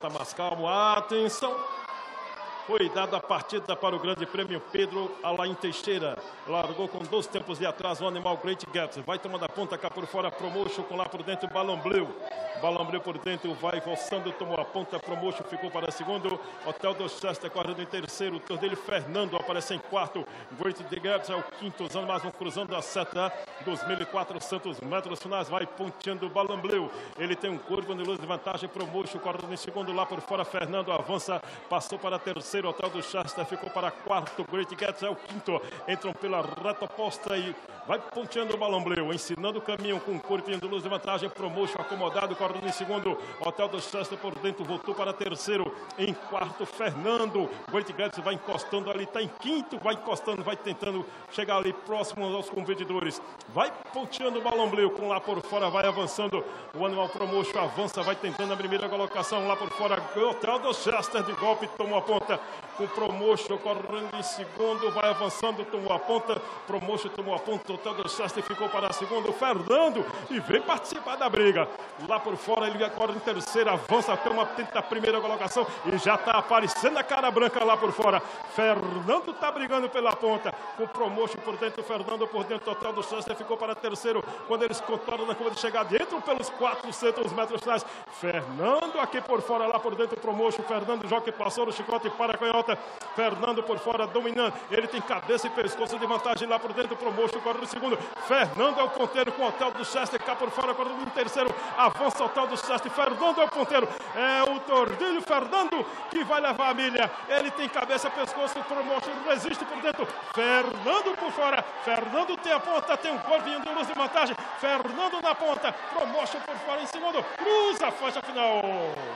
Está mais calmo. Atenção. Foi dada a partida para o Grande Prêmio Pedro Alain Teixeira. Largou com 2 tempos de atraso o animal Great Gatsby. Vai tomando a ponta cá por fora, Promotion com lá por dentro, Balão Blue. Balão Blue por dentro, vai roçando, tomou a ponta, Promotion ficou para segundo. Hotel do Chester, guardando em terceiro. O Tordelho Fernando aparece em quarto. Great Gatsby é o quinto, usando mais um cruzando a seta dos 1.400 metros finais. Vai ponteando o Balão Blue. Ele tem um curvo de luz de vantagem, Promotion guardando em segundo. Lá por fora, Fernando avança, passou para terceiro. Hotel do Chester ficou para quarto. Great Gatsby é o quinto. Entram pela reta oposta e vai ponteando o Balão Blue, ensinando o caminho com curvinho de luz de vantagem. Promotion acomodado, correndo em segundo. Hotel do Chester por dentro, voltou para terceiro. Em quarto, Fernando. Great Gatsby vai encostando ali, está em quinto, vai encostando, vai tentando chegar ali próximo aos competidores. Vai ponteando o Balão Blue, com lá por fora, vai avançando. O Animal Promotion avança, vai tentando a primeira colocação. Lá por fora, Hotel do Chester de golpe, tomou a ponta. Com Promotion correndo em segundo, vai avançando, tomou a ponta. Promotion tomou a ponta, o Hotel do Chester ficou para segundo. Fernando e vem participar da briga. Lá por fora, ele agora em terceiro, avança, tenta a primeira colocação e já está aparecendo a cara branca lá por fora. Fernando está brigando pela ponta. Com Promotion por dentro, Fernando por dentro, o Hotel do Chester ficou para terceiro. Quando eles contaram na curva de chegada, entram pelos 400 metros finais. Fernando aqui por fora, lá por dentro, Promotion. Fernando joga que passou no chicote para a canhota. Fernando por fora, dominando. Ele tem cabeça e pescoço de vantagem lá por dentro. Promotion corre no segundo. Fernando é o ponteiro com o Hotel do Chester cá por fora, correndo no terceiro. Avança o Hotel do Chester. Fernando é o ponteiro. É o Tordilho Fernando que vai levar a milha. Ele tem cabeça, pescoço. Promotion resiste por dentro. Fernando por fora. Fernando tem a ponta, tem um corvinho de luz de vantagem. Fernando na ponta. Promotion por fora em segundo. Cruza a faixa final.